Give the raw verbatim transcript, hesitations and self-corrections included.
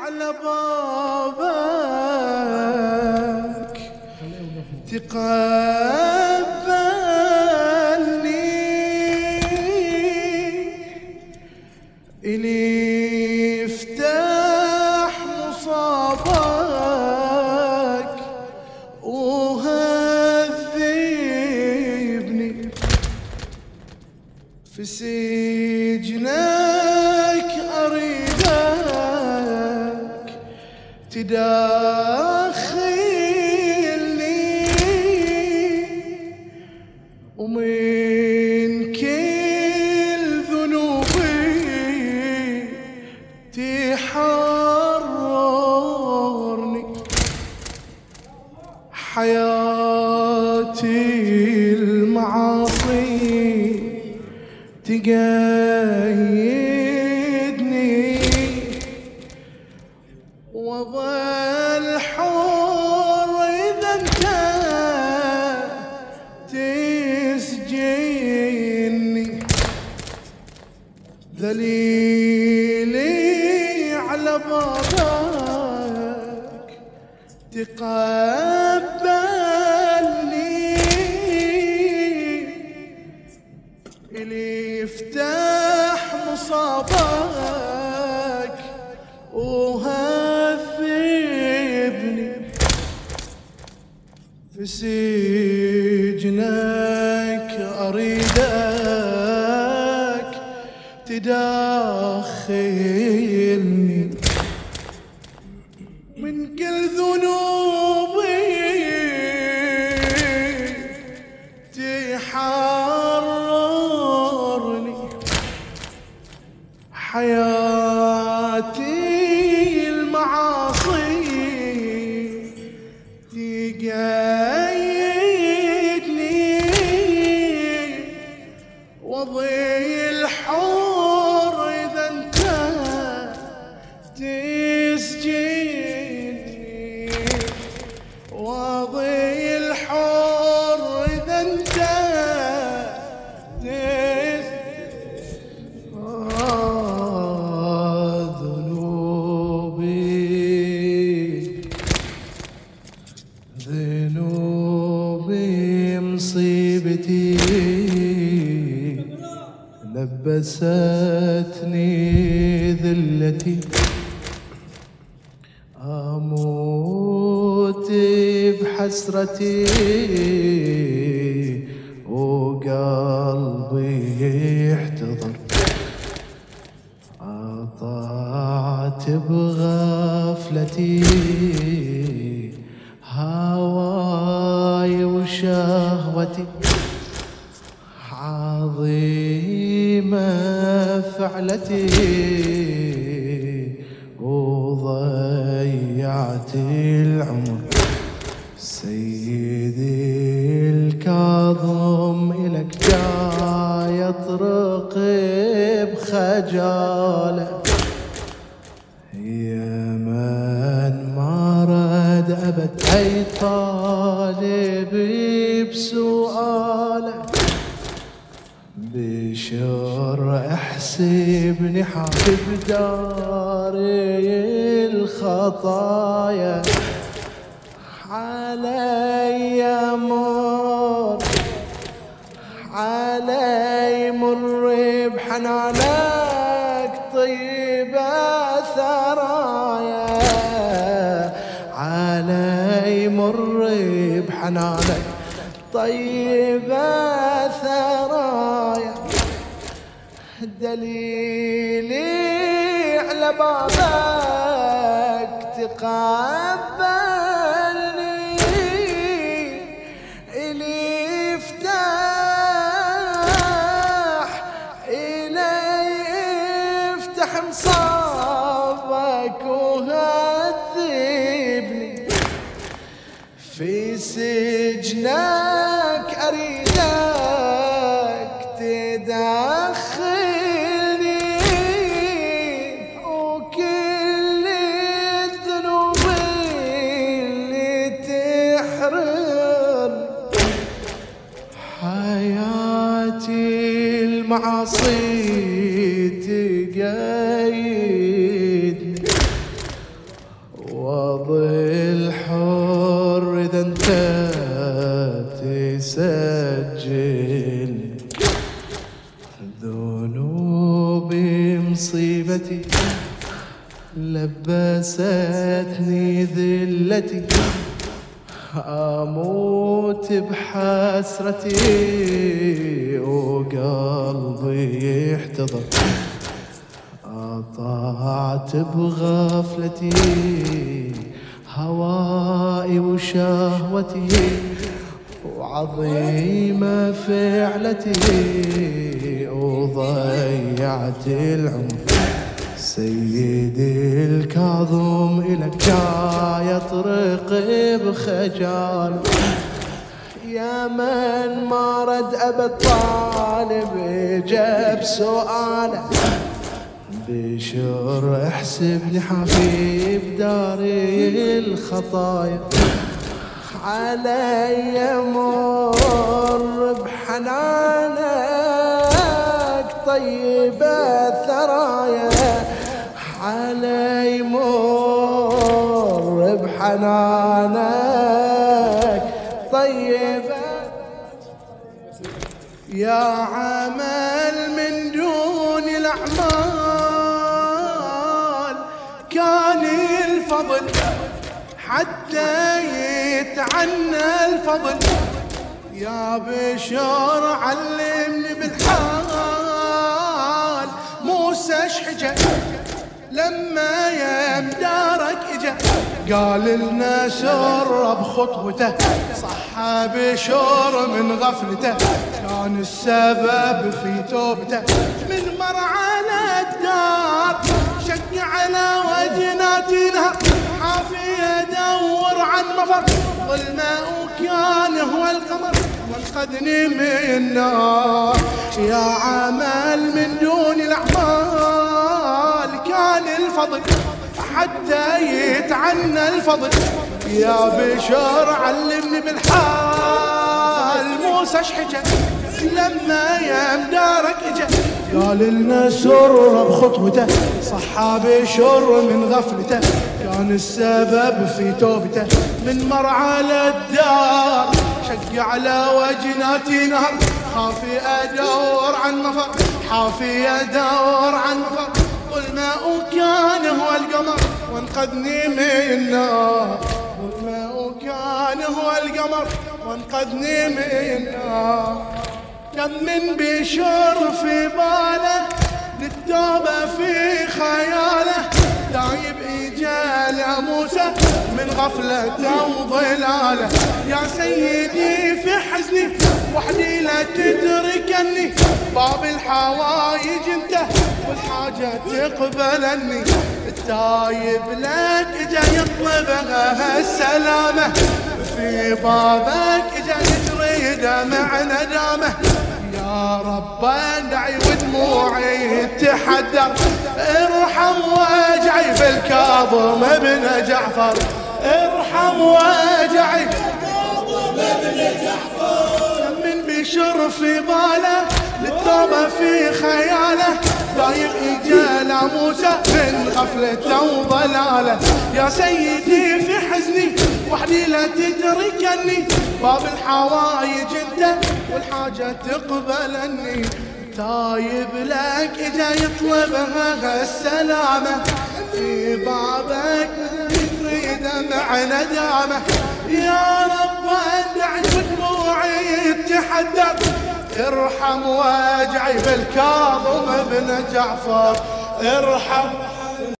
على بابك تقبلني إلي افتح مصابك وهذبني في سجنك أريدك تداخلني ومن كل ذنوبي تحررني حياتي المعاصي تقيدني وظل حر إذا انت تسجني ذليلي على بابك تقبلني إلي افتح مصابك وهذبني في سجنك أريدك تداخلني من كل ذنوبي تحررني حياتي المعاصي تقيدني وظل حر إذا انت تسجني وظل حر إذا انت مصيبتي لبستني ذلتي أموت بحسرتي وقلبي يحتضر أطعت بغفلتي هواي وشهوتي عظيمة فعلتي وضيعت العمر سيدي الكاظم إلك جاي يطرق بخجالة يا من ما رد أبد أي طالب بسؤاله بشر احسبني حابب داري الخطايا علي مر علي مر بحنانك طيب ثرايا علي مر بحنانك طيب ثرايا دليلي على بابك تقبلني إلي افتح إلي افتح مصابك وهذبني في سجنك أريدك تدخلني وكل الذنوب اللي تحرر حياتي المعاصي تقيدني مصيبتي لبستني ذلتي أموت بحسرتي وقلبي يحتضر أطاعت بغفلتي هوائي وشهوتي وعظيمة فعلتي وضيعت العمر سيدي الكاظم إلك جاي أطرق بخجال يا من ما رد أبد طالب إجاب سؤاله بشر احسبني حبيب داري الخطايا علي مر بحنانك طيب الثرايا علي مر بحنانك طيب يا عمل من دون الأعمال كان الفضل حتى يتعنى الفضل يا بشر علمني بالحال موسى شحجة لما يمدارك اجا قال لنا سر بخطوته صح بشر من غفلته كان السبب في توبته من مر على الدار شق على وجناتي نهر حافي ادور عن مفر ظلمه وكان هو القمر وانقذني من النار يا عمل من دون الاعمال كان الفضل حتى يتعنى الفضل يا بشر علمني بالحال موسى شحجة لما يمدارك اجا قال لنا سر بخطوته صحى بشر من غفلته كان السبب في توبته من مر على الدار شق على وجناتي نهر خافي ادور عن مفر حافي ادور عن مفر والماء كان هو القمر وانقذني من النار والماء كان هو القمر وانقذني من النار كم من بشر في باله للتوبة في خياله دايب إجال يا موسى من غفلته وضلاله يا سيدي في حزني وحدي لا تتركني باب الحوايج انت والحاجة تقبلني التايب لك اجا يطلبها السلامة في بابك اجا يجري دمع ندامه يا رب ادعي ودموعي تحدر ارحم وجعي بالكاظم ابن جعفر ارحم وجعي بالكاظم ابن جعفر من بشر في باله للتوبة في خياله دايب إجال موسى من غفلته وضلاله يا سيدي في حزني وحدي لا تتركني باب الحوايج انت والحاجة تقبلني تايب لك اجا يطلبها السلامة في بابك يريد مع ندامة يا رب ادعي ودموعي تحدر ارحم وجعي بالكاظم ابن جعفر ارحم